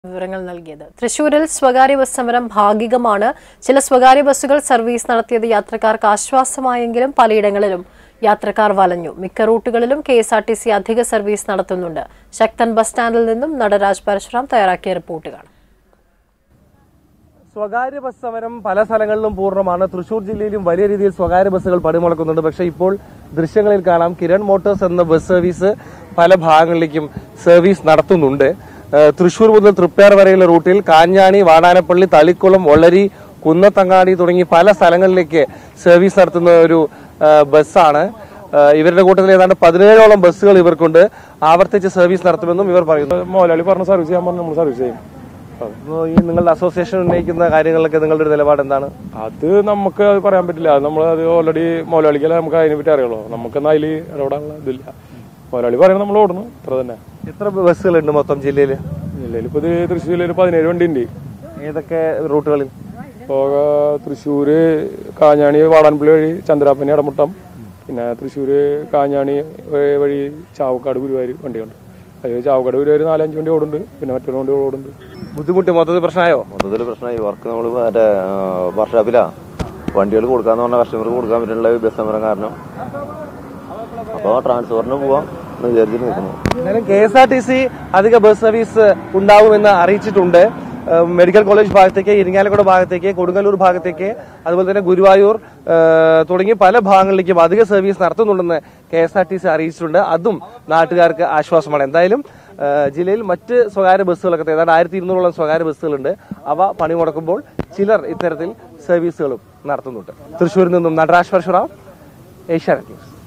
വിവരങ്ങൾ നൽകിയത്. തൃശൂരിൽ സ്വകാര്യ ബസ് സമരം ഭാഗികമാണ്. ചില സ്വകാര്യ ബസ്സുകൾ സർവീസ് നടത്തിയത് യാത്രക്കാർക്ക് ആശ്വാസമായെങ്കിലും പലയിടങ്ങളിലും യാത്രക്കാർ വലഞ്ഞു. മിക്ക റൂട്ടുകളിലും KSRTC അധിക സർവീസ് നടത്തുന്നുണ്ട്. ശക്തൻ ബസ് സ്റ്റാൻഡിൽ നിന്നും നടരാജ് പരശുറാം തയ്യാറാക്കിയ റിപ്പോർട്ടുകൾ. സ്വകാര്യ ബസ് സമരം പല സ്ഥലങ്ങളിലും പൂർണ്ണമാണ്. തൃശൂർ ജില്ലയിലും വലിയ രീതിയിൽ സ്വകാര്യ ബസ്സുകൾ പണിമുടക്കുന്നുണ്ട്. പക്ഷേ ഇപ്പോൾ ദൃശ്യങ്ങളിൽ കാണാം, കിരൺ മോട്ടോഴ്സ് എന്ന ബസ് സർവീസ് പല ഭാഗങ്ങളിലേക്കും സർവീസ് നടത്തുന്നുണ്ട്. തൃശൂർ മുതൽ തൃപ്പയാർ വരെയുള്ള റൂട്ടിൽ കാഞ്ഞാണി, വാടാനപ്പള്ളി, തളിക്കുളം, ഒളരി, കുന്നത്തങ്ങാടി തുടങ്ങി പല സ്ഥലങ്ങളിലേക്ക് സർവീസ് നടത്തുന്ന ഒരു ബസ്സാണ്. ഇവരുടെ കൂട്ടത്തിൽ ഏതാണ്ട് 17ഓളം ബസ്സുകൾ ഇവർക്കുണ്ട്. ആവർത്തിച്ച് സർവീസ് നടത്തുമെന്നും ഇവർ പറയുന്നു. മോലാളി പറഞ്ഞ സർവീസ് ചെയ്യാൻ പറഞ്ഞു, നമ്മൾ സർവീസ് ചെയ്യും. ഈ നിങ്ങളുടെ അസോസിയേഷൻ ഉന്നയിക്കുന്ന കാര്യങ്ങളിലൊക്കെ നിങ്ങളുടെ ഒരു നിലപാട് എന്താണ്? അത് നമുക്ക് അത് പറയാൻ പറ്റില്ല. നമ്മൾ അത് ഓൾറെഡി മോലാളിക്കല്ല നമുക്ക് അതിനെ പറ്റി അറിയുള്ളൂ. നമുക്കൊന്നും അതിൽ ഇടപെടാനുള്ള ഇതില്ല. മോലാളി പറയണം, നമ്മൾ ഓടണം, അത്ര തന്നെ. എത്ര ബസ്സുകളുണ്ട് മൊത്തം ജില്ലയിൽ? ഇപ്പൊ തൃശ്ശൂരിൽ ഒരു 17 വണ്ടി ഉണ്ട്. ഏതൊക്കെ റൂട്ടുകളിൽ? ഇപ്പോ തൃശ്ശൂര് കാഞ്ഞാണി വാടാൻപള്ളി വഴി ചന്ദ്രാപ്പനി ഇടമുട്ടം, പിന്നെ തൃശ്ശൂര് കാഞ്ഞാണി വഴി ചാവക്കാട് ഗുരുവായൂർ വണ്ടിയുണ്ട്. അത് ചാവക്കാട് ഗുരുവായൂർ 4-5 വണ്ടി ഓടുന്നുണ്ട്. പിന്നെ മറ്റൊരു വണ്ടി ഓടുന്നുണ്ട്. ബുദ്ധിമുട്ട് മൊത്തത്തിൽ പ്രശ്നമായോ? മൊത്തത്തിൽ പ്രശ്നമായി. വർക്ക് നമ്മൾ മറ്റേ വർക്ക്ഷോപ്പിലാ വണ്ടികൾ കൊടുക്കാന്ന് പറഞ്ഞാൽ കസ്റ്റമർക്ക് കൊടുക്കാൻ പറ്റുള്ള ബസ് സമരം കാരണം. അപ്പോൾ ട്രാൻസ്പോർട്ടിന് പോവാം എന്ന് വിചാരിച്ചിട്ട് നിൽക്കുന്നു. എന്നാലും KSRTC അധിക ബസ് സർവീസ് ഉണ്ടാവുമെന്ന് അറിയിച്ചിട്ടുണ്ട്. മെഡിക്കൽ കോളേജ് ഭാഗത്തേക്ക്, ഇരിങ്ങാലക്കുട ഭാഗത്തേക്ക്, കൊടുങ്ങല്ലൂർ ഭാഗത്തേക്ക്, അതുപോലെ തന്നെ ഗുരുവായൂർ തുടങ്ങി പല ഭാഗങ്ങളിലേക്കും അധിക സർവീസ് നടത്തുന്നുണ്ടെന്ന് KSRTC അറിയിച്ചിട്ടുണ്ട്. അതും നാട്ടുകാർക്ക് ആശ്വാസമാണ്. എന്തായാലും ജില്ലയിൽ മറ്റ് സ്വകാര്യ ബസ്സുകളൊക്കെ ഏതാണ്ട് 1200ഓളം സ്വകാര്യ ബസ്സുകളുണ്ട്. അവ പണിമുടക്കുമ്പോൾ ചിലർ ഇത്തരത്തിൽ സർവീസുകളും നടത്തുന്നുണ്ട്. തൃശ്ശൂരിൽ നിന്നും നടരാജ് പരശുറാം, ഏഷ്യാനെറ്റ് ന്യൂസ്.